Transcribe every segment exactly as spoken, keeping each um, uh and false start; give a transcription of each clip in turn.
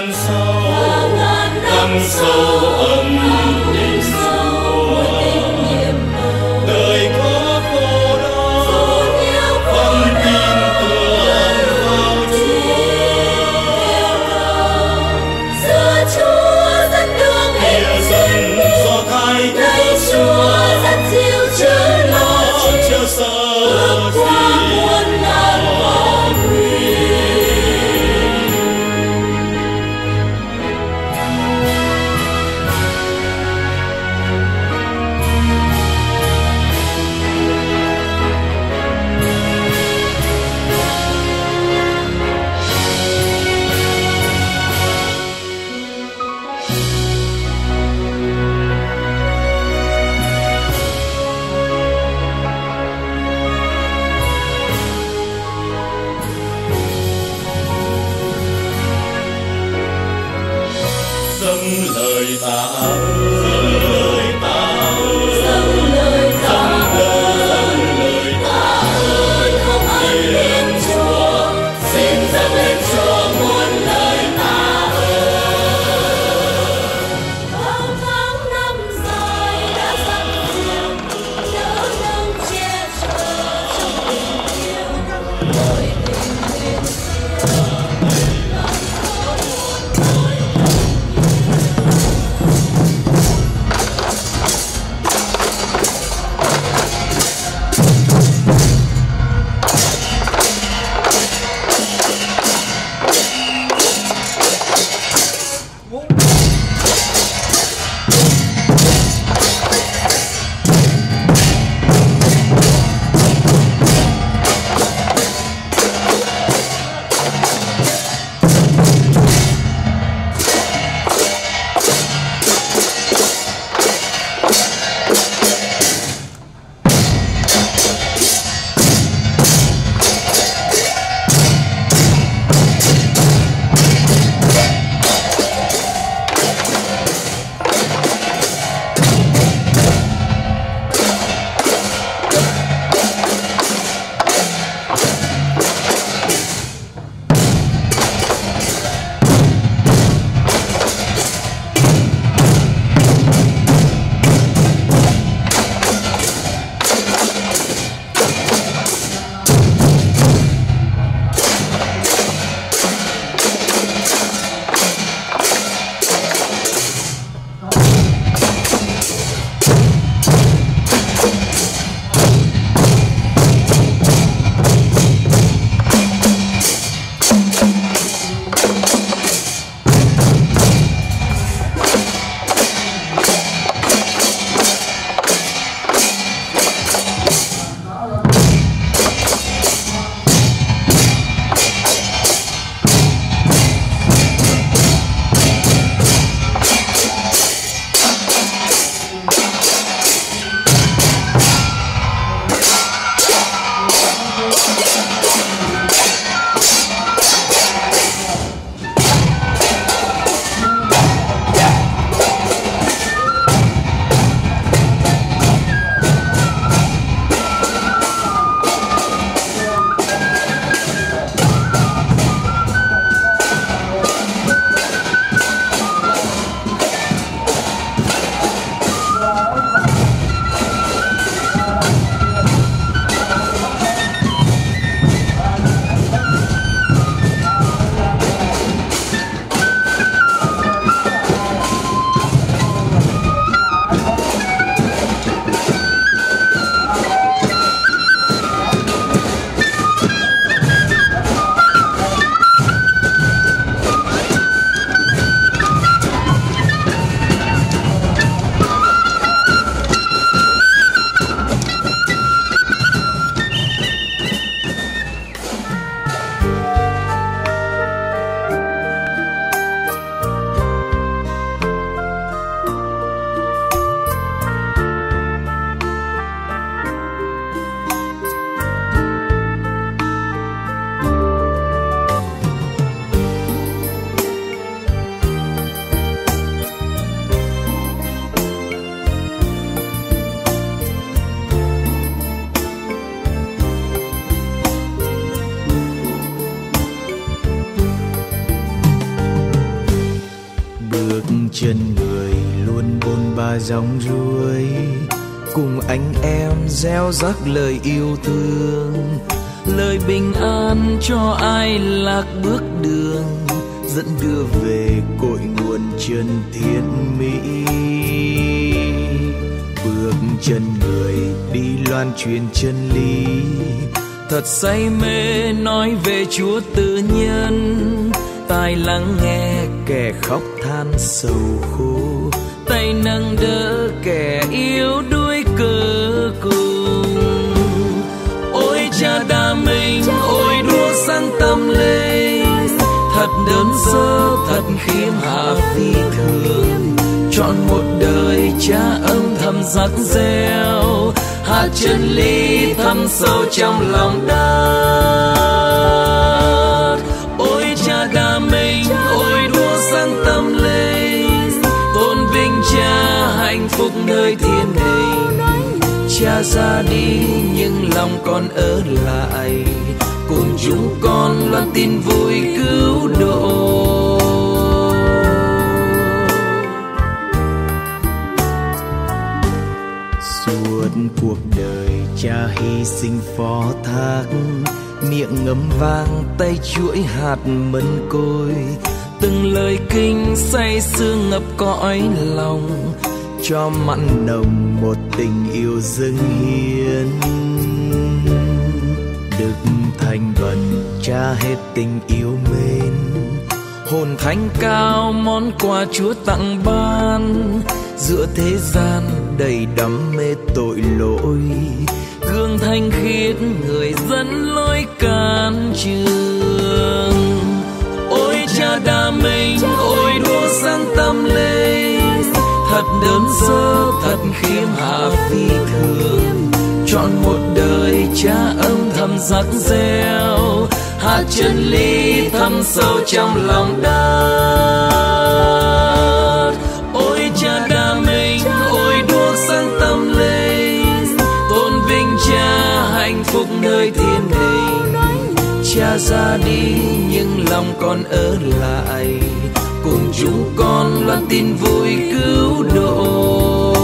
ngàn sâu, năm sâu ấm tình xưa. Đời có khổ đau, vẫn tin tưởng vào Chúa dẫn đường Địa dân do Thái Lạy Chúa dẫn diệu chớ lo chớ sợ bước qua muôn ngàn khó nguy. dâng lời tạ ơn, dâng lời tạ ơn, Dâng lời tạ dâng lời tạ ơn không ơn Thiên Chúa, xin dâng lên Chúa muôn lời tạ ơn. Bao tháng năm dài đã dặn dìu, đỡ nâng che chở trong tình yêu, bởi tình nguyện xưa lòng con buồn nỗi. chân người luôn bôn ba dòng ruồi, cùng anh em gieo rắc lời yêu thương, lời bình an cho ai lạc bước đường, dẫn đưa về cội nguồn chân thiên mỹ. Bước chân người đi loan truyền chân lý, thật say mê nói về Chúa tự nhân. Tai lắng nghe kẻ khóc than sầu khổ, tay nâng đỡ kẻ yếu đuối cơ cùng. Ôi Cha Đa Minh, ôi đua sáng tâm linh, thật đơn sơ thật khiêm hạ phi thường. Chọn một đời Cha âm thầm rắc gieo, hạt chân lý thâm sâu trong lòng đất. Ôi Cha Đa Minh, ôi đua sáng tâm linh, tôn vinh Cha hạnh phúc nơi thiên đình. Cha ra đi nhưng lòng con ở lại, cùng chúng con loan tin vui cứu độ. Suốt cuộc đời Cha hy sinh phó thác, miệng ngấm vang tay chuỗi hạt mân côi, từng lời kinh say sưa ngập cõi lòng, cho mặn nồng một tình yêu dâng hiến. Đức Thánh Vần Cha hết tình yêu mến, hồn thánh cao món quà Chúa tặng ban. Giữa thế gian đầy đắm mê tội lỗi, gương thanh khiết người dẫn lối can trường. Ôi Cha Đa Minh, ôi đua sáng tâm linh, thật đơn sơ thật khiêm hạ phi thường. Chọn một đời Cha âm thầm rắc gieo, hạt chân lý thâm sâu trong lòng đất. Ôi Cha Đa Minh, ôi đua sáng tâm linh, tôn vinh Cha hạnh phúc nơi thiên đình. Cha ra đi nhưng lòng con ở lại, cùng chúng con loan tin vui cứu độ.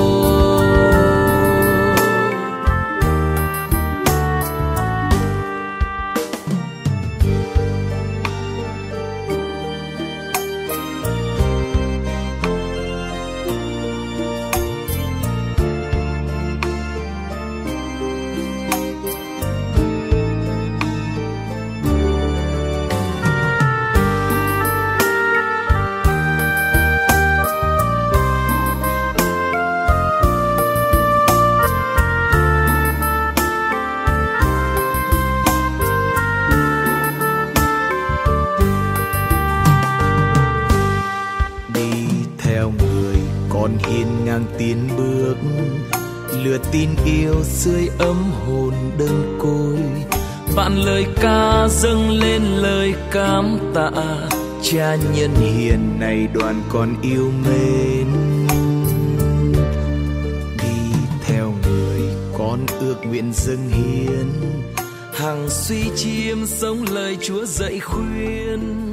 Tiến bước lửa tin yêu sưởi ấm hồn đơn côi, vạn lời ca dâng lên lời cảm tạ. Cha nhân hiền này đoàn con yêu mến, đi theo người con ước nguyện dâng hiến, hằng suy chiêm sống lời Chúa dạy khuyên.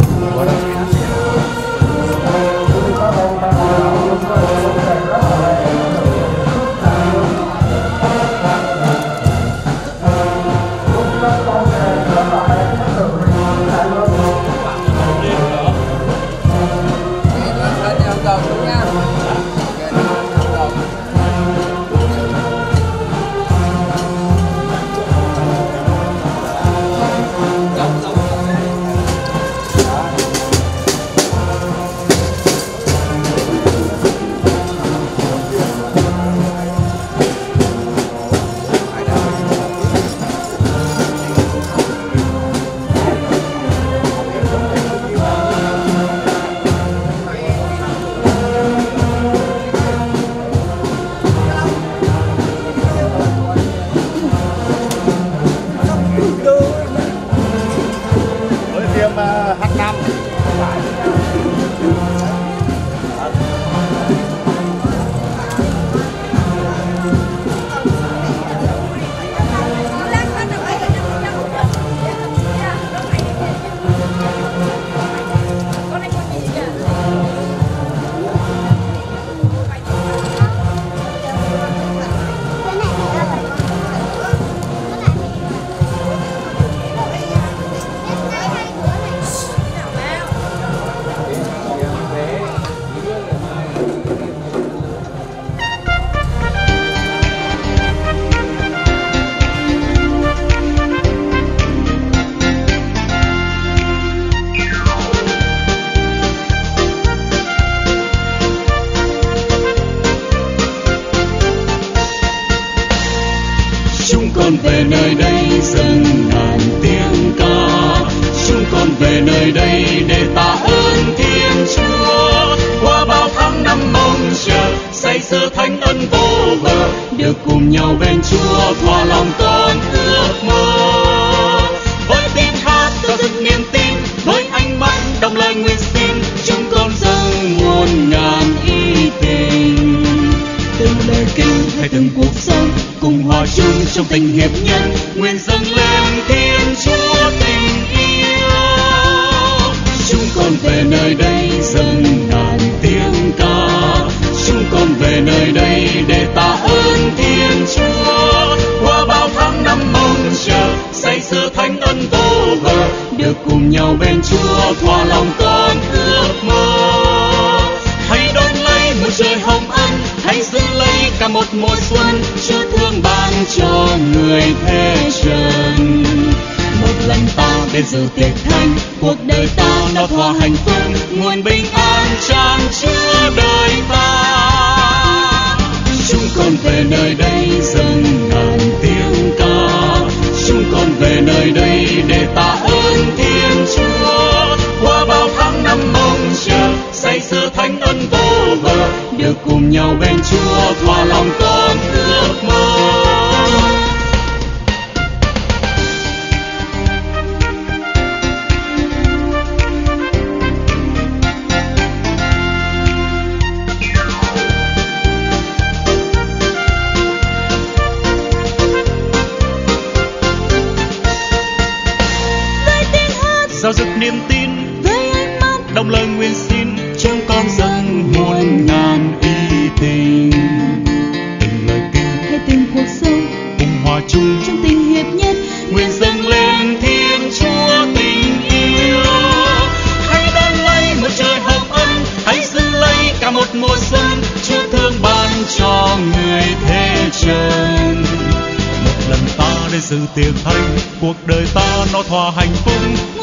dâng ngàn tiếng ca. Chúng con về nơi đây để tạ ơn Thiên Chúa. Qua bao tháng năm mong chờ, say sưa thánh ân vô bờ, được cùng nhau bên Chúa thỏa lòng con ước mơ. Với tiếng hát tôi dâng niềm tin, với ánh mắt đồng lời nguyện xin, chúng con dâng muôn ngàn ý tình. Từng lời kinh hay từng cuộc sống, cùng hòa chung trong tình hiệp nhân, nguyện dâng lên Thiên Chúa tình yêu. Chúng con về nơi đây dâng ngàn tiếng ca. Chúng con về nơi đây để tạ ơn Thiên Chúa. Qua bao tháng năm mong chờ, say sưa thánh ân vô bờ, được cùng nhau bên Chúa thỏa lòng con ước mơ. Hãy đón lấy một trời hồng ân, hãy giữ lấy cả một mùa xuân, Chúa thương ban cho người thế trần. Một lần ta đến dự tiệc thánh, cuộc đời ta nó thỏa hạnh phúc, nguồn bình an tràn chứa đời ta. Chúng con về nơi đây dâng ngàn tiếng ca. Chúng con về nơi đây để tạ ơn Thiên Chúa. Qua bao tháng năm mong chờ, say sưa thánh ân vô bờ, được cùng nhau bên Chúa thỏa lòng con ước mơ. Giao dực niềm tin với ánh mắt đồng lời nguyện xin, chúng con dâng muôn ngàn ý tình. Từng lời kinh hay từng cuộc sống, cùng hòa chung trong tình hiệp nhất, nguyện dâng lên Thiên Chúa tình yêu. Hãy đón lấy một trời hồng ân, hãy giữ lấy cả một mùa xuân, Chúa thương ban cho người thế trần. Một lần ta đến dự tiệc thánh, cuộc đời ta nó thỏa hạnh phúc,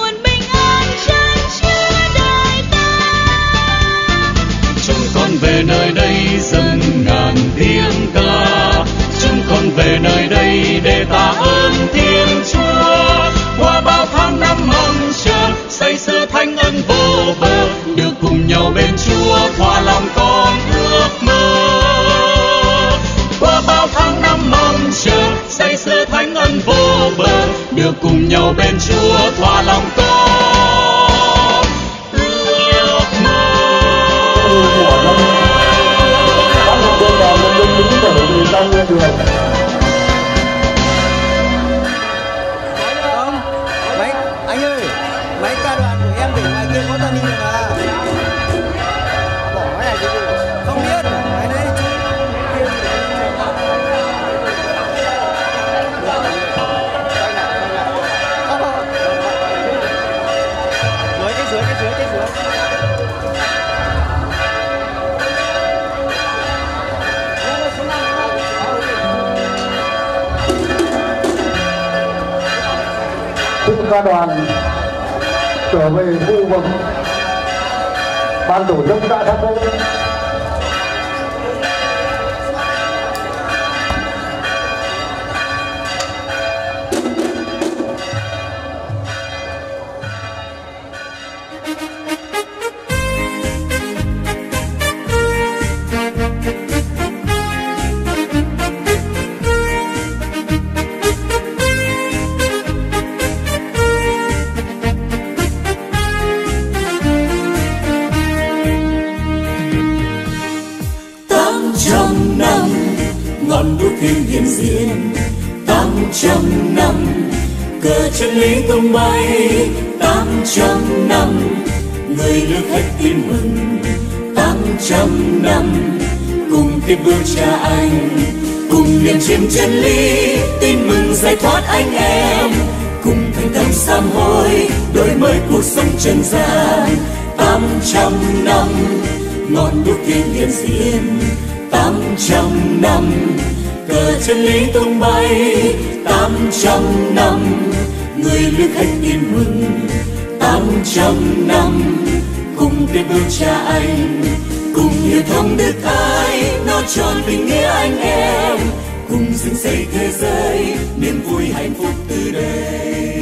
về nơi đây dâng ngàn tiếng ca. Chúng con về nơi đây để tạ ơn Thiên Chúa. Qua bao tháng năm mong chờ, say sưa thánh ân vô bờ, được cùng nhau bên Chúa thỏa lòng con ước mơ. Qua bao tháng năm mong chờ, say sưa thánh ân vô bờ, được cùng nhau bên Chúa thỏa lòng con ước mơ. Trong đường không, mấy anh ơi, mấy ca đoàn của em để ngoài kia có tân ninh rồi mà. Bỏ cái này cái gì? Không biết, cái đấy dưới cái dưới cái dưới cái dưới. Ca đoàn trở về khu vực ban tổ chức đã sắp xếp. ngọn đuốc thêm hiện diện. Tám trăm năm cờ chân lý tung bay, tám trăm năm người nước khách tin mừng. Tám trăm năm cùng tiếp bước cha anh, cùng niềm chiêm chân lý, tin mừng giải thoát anh em, cùng thành tâm sám hối, đổi mới cuộc sống trần gian. Tám trăm năm ngọn đuốc thiên hiện diện, tám trăm năm cờ chân lý tung bay. Tám trăm năm người nước khách tin mừng. Tám trăm năm cùng tiếp bước cha anh, cùng hiệp thông đức ái, nó tròn tình nghĩa anh em, cùng dựng xây thế giới, niềm vui hạnh phúc từ đây.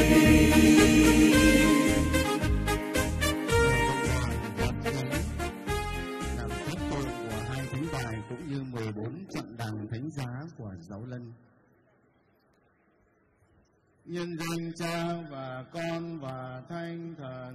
Làm kết tội của hai thánh bài cũng như mười bốn trận đàn thánh giá của Giáo Lân. Nhân danh Cha và Con và Thánh Thần,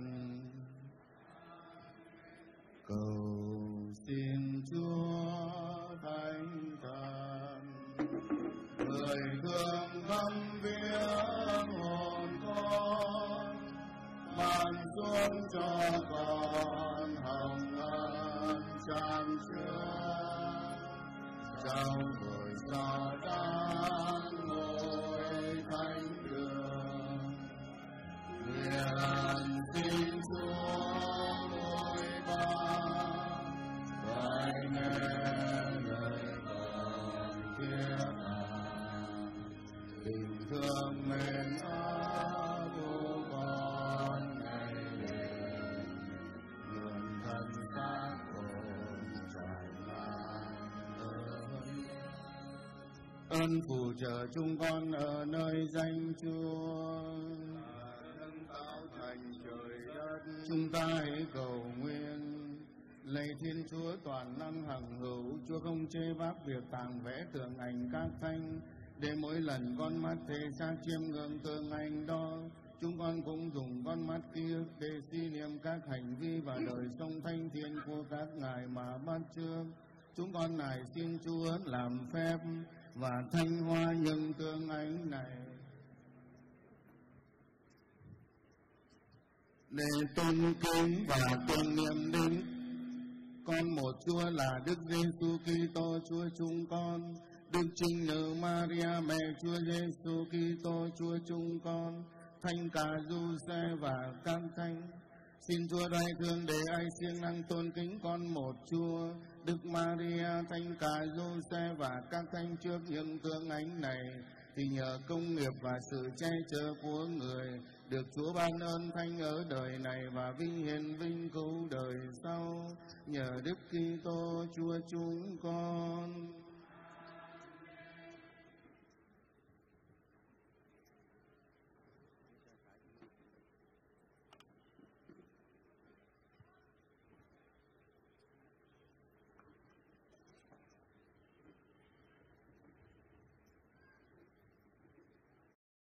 cầu xin Chúa Thánh Thần người thương thăm viếng hồn con, ban xuống cho con hồng ân chan chứa trong đời xa tan ngôi thánh đường. Nguyện xin Chúa ngôi ba phải nghe lời con thiết tha, tình thương mến áo của con ngày đêm, nguyện thân xác ơn trải lan ơn. Ơn phù trợ chúng con ở nơi danh Chúa, nâng cao thành trời đất. Chúng ta hãy cầu nguyện. Lạy Thiên Chúa toàn năng hằng hữu, Chúa không chê bác việc tàng vẽ tượng ảnh các thánh, để mỗi lần con mắt thể xác chiêm ngưỡng tượng ảnh đó, chúng con cũng dùng con mắt kia để suy niệm các hành vi và đời sống thanh thiện của các ngài mà bắt chước. Chúng con nài xin Chúa làm phép và thanh hoa những tượng ảnh này, để tôn kính và tôn niệm đến con một Chúa là Đức Giêsu Kitô Chúa chúng con, Đức Trinh Nữ Maria mẹ Chúa Giêsu Kitô Chúa chúng con, Thánh Cả Giuse và các thánh. Xin Chúa đại thương để ai siêng năng tôn kính con một Chúa, Đức Maria, Thánh Cả Giuse và các thánh trước những tượng ảnh này, thì nhờ công nghiệp và sự che chở của người, được Chúa ban ơn thánh ở đời này và vinh hiển vinh cứu đời sau, nhờ Đức Kitô Chúa chúng con.